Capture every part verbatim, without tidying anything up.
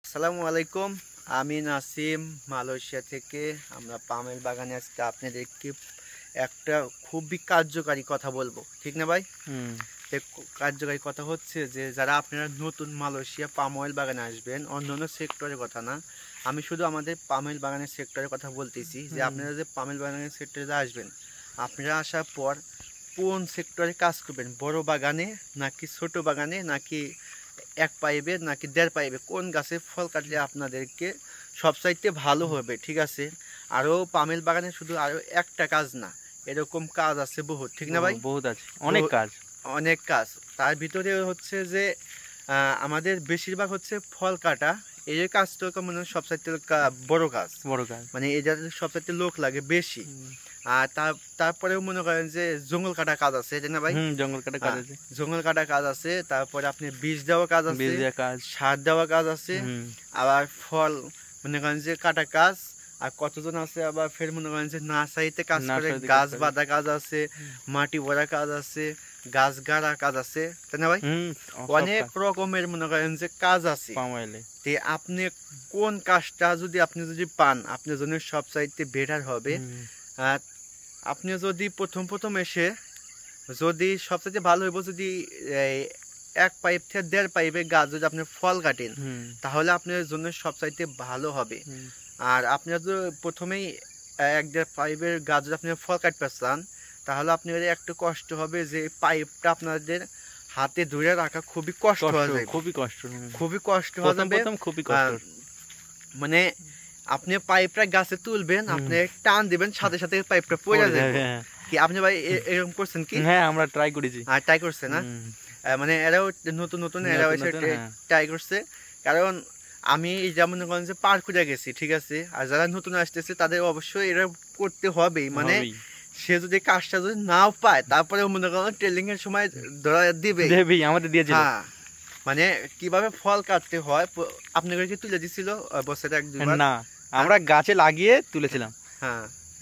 আসসালামু আলাইকুম। আমি নাসিম, মালয়েশিয়া থেকে। আমরা পামেল বাগানে আজকে আপনাদেরকে একটা খুবই কার্যকারী কথা বলবো, ঠিক না ভাই? হুম। কার্যকারী কথা হচ্ছে যে যারা আপনারা নতুন মালয়েশিয়া পাম অয়েল বাগানে আসবেন, অন্যান্য সেক্টরের কথা না, আমি শুধু আমাদের পামেল বাগানের সেক্টরের কথা বলতেছি। যে আপনারা যে পামেল বাগানের সেক্টরে আসবেন, আপনারা আসার পর কোন সেক্টরে কাজ করবেন, বড় বাগানে নাকি ছোট বাগানে নাকি এক পাইবে নাকি দেড় পাইবে, কোন গাছে ফল কাটলে আপনাদেরকে সবচাইতে ভালো হবে, ঠিক আছে? আরও পামেল বাগানে শুধু আরও একটা কাজ না, এরকম কাজ আছে বহুত, ঠিক না ভাই? বহুত আছে, অনেক কাজ অনেক কাজ। তার ভিতরে হচ্ছে যে আমাদের বেশিরভাগ হচ্ছে ফল কাটা। এই যে কাজটা মানে সবচাইতে বড় কাজ, বড় কাজ মানে এটা সবচাইতে লোক লাগে বেশি। আর তারপরেও মনে করেন যে জঙ্গল কাটা কাজ আছে, তাই না ভাই? জঙ্গল কাটা কাজ আছে, জঙ্গল কাটা কাজ আছে। তারপরে আপনি বীজ দেওয়া কাজ আছে, সার দেওয়া কাজ আছে। আবার ফল মনে করেন যে কাটা কাজ। আর কতজন আছে আবার ফের মনে করেন যে নার্সারিতে কাজ করে, গাছ বাঁধা কাজ আছে, মাটি ভরা কাজ আছে, গাছ গাড়া কাজ আছে, তাই না ভাই? অনেক রকমের মনে করেন যে কাজ আছে। তে আপনি কোন কাজটা যদি আপনি যদি পান, আপনার জন্য সবচাইতে বেটার হবে। আর আপনি যদি প্রথম প্রথম এসে যদি সবচেয়ে ভালো হইব যদি এক পাইপ থেকে দেড় পাইপে গাছ যদি আপনি ফল কাটেন, তাহলে আপনার জন্য সবচাইতে ভালো হবে। আর আপনি যদি প্রথমেই এক দেড় পাইপের গাছ যদি আপনি ফল কাটতে চান, তাহলে আপনার একটু কষ্ট হবে যে পাইপটা আপনাদের হাতে ধরে রাখা খুবই কষ্ট হয়ে যাবে, খুবই কষ্ট খুবই কষ্ট হয়ে যাবে খুবই কষ্ট। মানে আপনি পাইপটা গাছে তুলবেন, আপনি টান দিবেন, সাথে সাথে পাইপটা পড়ে যাবে। কি আপনি ভাই এরকম করছেন কি? হ্যাঁ, আমরা ট্রাই করেছি। হ্যাঁ, ট্রাই করছে না? মানে এরাও নতুন নতুন এরাও এসে ট্রাই করছে। কারণ আমি যেমন করেন যে পার করে গেছি, ঠিক আছে? আর যারা নতুন আসতেছে তাদের অবশ্যই এরা করতে হবেই। মানে সে যদি কাজটা যদি নাও পায়, তারপরে মনে করেন ট্রেলিং এর সময় ধরা দিবে, আমাদের দিয়েছিল। হ্যাঁ, মানে কিভাবে ফল কাটতে হয় আপনাকে কি তুলে দিছিল বছরে এক দুবার? না, আমরা গাছে লাগিয়ে তুলেছিলাম। হ্যাঁ,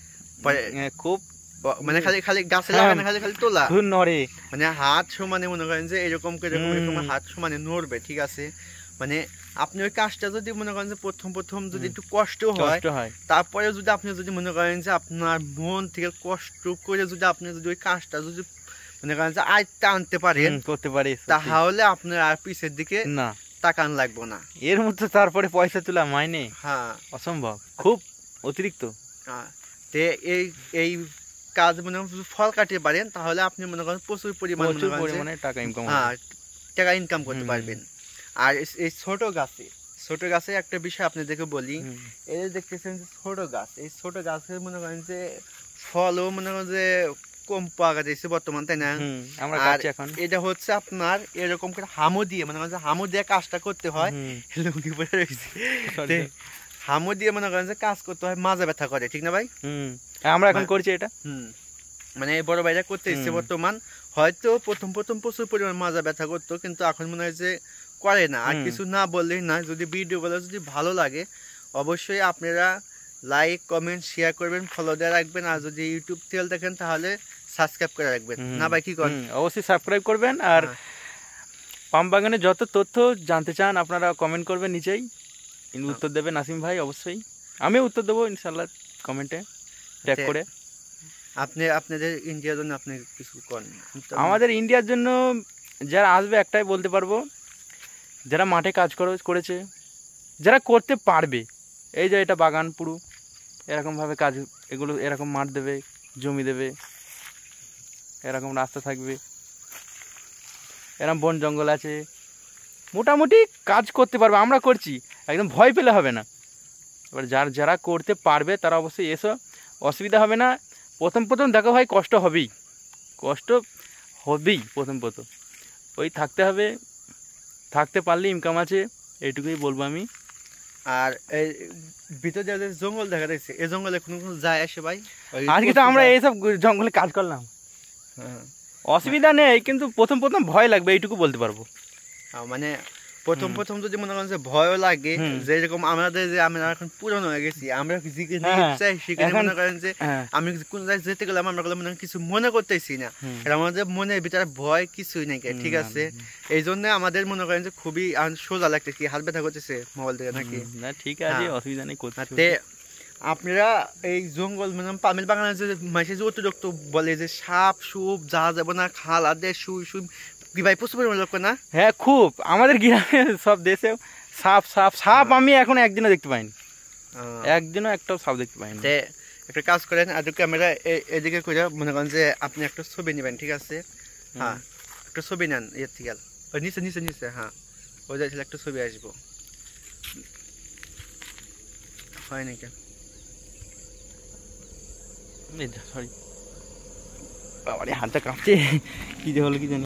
খুব মানে খালি খালি গাছে লাগানো, খালি খালি তোলা নড়ে, মানে হাত সমানে মনে করেন যে এরকম করে এরকম হাত সমানে নড়বে, ঠিক আছে? মানে আপনি ওই কাজটা যদি মনে করেন যে প্রথম প্রথম যদি একটু কষ্ট হয়, তারপরে যদি আপনি যদি মনে করেন যে আপনার মন থেকে কষ্ট করে যদি আপনি যদি ওই কাজটা যদি মনে করেন যে আয়ত্তে আনতে পারেন, করতে পারে, তাহলে আপনার আর পিছের দিকে না তাকান লাগবে না। এর মধ্যে তারপরে পয়সা তোলা মাইনে, হ্যাঁ, অসম্ভব, খুব অতিরিক্ত। হ্যাঁ, তে এই এই কাজ মনে করেন ফল কাটতে পারেন, তাহলে আপনি মনে করেন প্রচুর পরিমাণে টাকা ইনকাম, হ্যাঁ, টাকা ইনকাম করতে পারবেন। আর এই ছোট গাছে ছোট গাছে একটা বিষয় আপনাদেরকে বলি, এই যে দেখতেছেন যে ছোট গাছ, এই ছোট গাছের মনে করেন যে ফলও মনে করেন যে কম পাওয়া যাচ্ছে বর্তমান, তাই না? আর এটা হচ্ছে আপনার এরকম করে হামু দিয়ে মনে করেন যে হামু দিয়ে কাজটা করতে হয়। লুঙ্গি পরে রয়েছে, হামু দিয়ে মনে করেন যে কাজ করতে হয়, মাজা ব্যথা করে, ঠিক না ভাই? আমরা এখন করছি এটা। হুম, মানে বড় ভাইরা করতে ইচ্ছে বর্তমান। হয়তো প্রথম প্রথম প্রচুর পরিমাণ মাজা ব্যথা করতো, কিন্তু এখন মনে হয় যে করে না। আর কিছু না বললেই না, যদি ভিডিওগুলো যদি ভালো লাগে অবশ্যই আপনারা লাইক কমেন্ট শেয়ার করবেন, ফলো দিয়ে রাখবেন। আর যদি ইউটিউব থেকে দেখেন তাহলে সাবস্ক্রাইব করে রাখবেন, না ভাই? কি করেন? অবশ্যই সাবস্ক্রাইব করবেন। আর পাম বাগানে যত তথ্য জানতে চান আপনারা কমেন্ট করবেন, নিচেই উত্তর দেবেন নাসিম ভাই, অবশ্যই আমি উত্তর দেবো ইনশাল্লাহ কমেন্টে ট্যাগ করে। আপনি আপনাদের ইন্ডিয়ার জন্য আপনি কিছু করেন? আমাদের ইন্ডিয়ার জন্য যারা আসবে একটাই বলতে পারবো, যারা মাঠে কাজ করেছে, যারা করতে পারবে, এই যে এটা বাগান পুরো এরকমভাবে কাজ, এগুলো এরকম মাঠ দেবে, জমি দেবে, এরকম রাস্তা থাকবে, এরকম বন জঙ্গল আছে, মোটামুটি কাজ করতে পারবে। আমরা করছি, একদম ভয় পেলে হবে না। এবার যার যারা করতে পারবে তারা অবশ্যই এসো, অসুবিধা হবে না। প্রথম প্রথম দেখো ভাই, কষ্ট হবেই, কষ্ট হবেই প্রথম প্রথম, ওই থাকতে হবে, থাকতে পারলে ইনকাম আছে, এইটুকুই বলবো আমি। আর এই ভিতরে যে জঙ্গল দেখা যাচ্ছে, এই জঙ্গলে কোনো কোনো যায় আসে ভাই? আজকে তো আমরা এইসব জঙ্গলে কাজ করলাম, অসুবিধা নেই, কিন্তু প্রথম প্রথম ভয় লাগবে, এইটুকু বলতে পারবো। মানে প্রথম প্রথম যদি মনে করেন যে ভয়ও লাগে, যেরকম আমাদের যে আমরা এখন পুরনো হয়ে গেছি, আমরা যেখানে চাই সেখানে মনে করেন যে আমি কোন জায়গায় যেতে গেলাম আমরা মনে কিছু মনে করতেছি না, আমাদের মনের ভিতরে ভয় কিছুই নেই, ঠিক আছে। এই জন্য আমাদের মনে করেন যে খুবই সোজা লাগতেছে, কি হাত ব্যথা করতেছে মোবাইল থেকে নাকি? না ঠিক আছে, অসুবিধা নেই। আপনারা এই জঙ্গল মানে পামিল বাগানের যে মাসে যে অতিরিক্ত বলে যে সাপ সুপ যা যাবে না, খাল আদে সুই সুই কি ভাই প্রচুর পরিমাণ লোক না? হ্যাঁ খুব, আমাদের গ্রামে সব দেশে সাপ সাপ সাপ আমি এখন একদিনও দেখতে পাইনি, একদিনও একটাও সাপ দেখতে পাইনি। একটা কাজ করেন, আর ক্যামেরা এদিকে করে মনে করেন যে আপনি একটা ছবি নেবেন, ঠিক আছে? হ্যাঁ একটা ছবি নেন এর থেকে, ওই নিচে নিচে নিচে, হ্যাঁ ওই যাইছিল একটা ছবি আসবো, হয় নাকি? সরি বাবারে হাতটা কাঁপছে, কি যে হলো কি জানি।